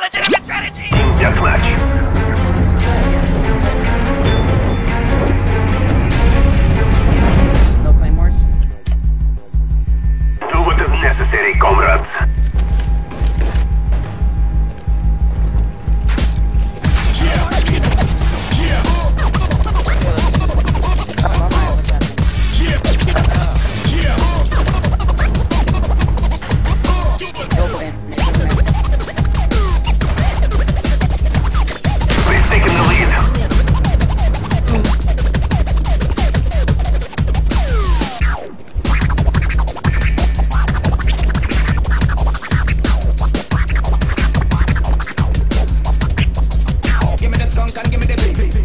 legitimate strategy! Deathmatch. No claymores? Do what is necessary, comrades. We've taken the lead. Give me the skunk and give me the beat.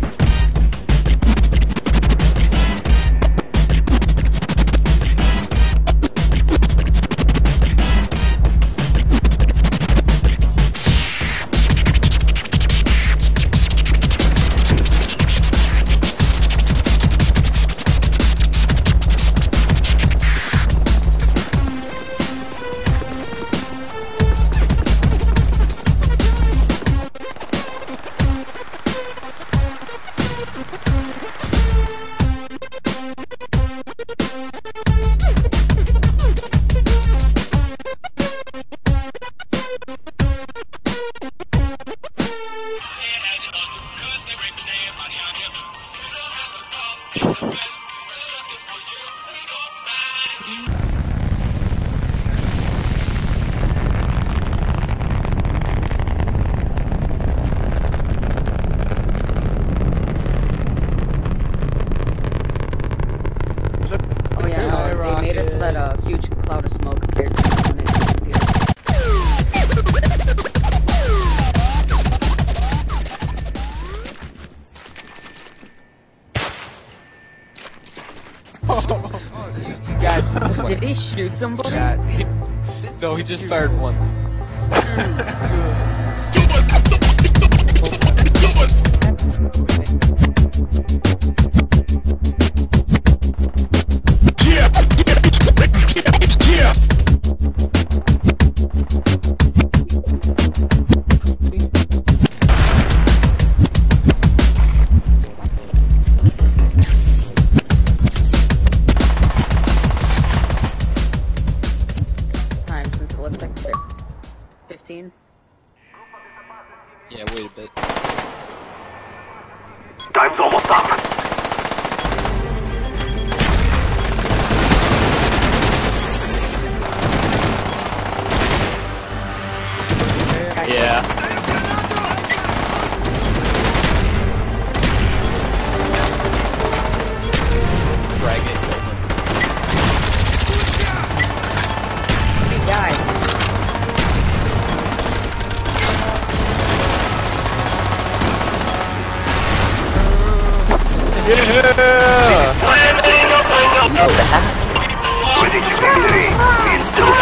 Oh yeah, they made it so that a huge cloud of smoke appears when it disappears. God. Did he shoot somebody? God. No, he just fired once. Time since it looks like 15. Yeah, wait a bit. Time's almost up. Yeah. Frag it. He died. Yeah! Ready to victory. Into